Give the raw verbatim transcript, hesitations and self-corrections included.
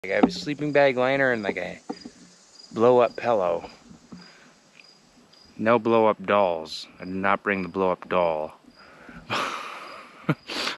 I have a sleeping bag liner and like a blow-up pillow. No blow-up dolls. I did not bring the blow-up doll.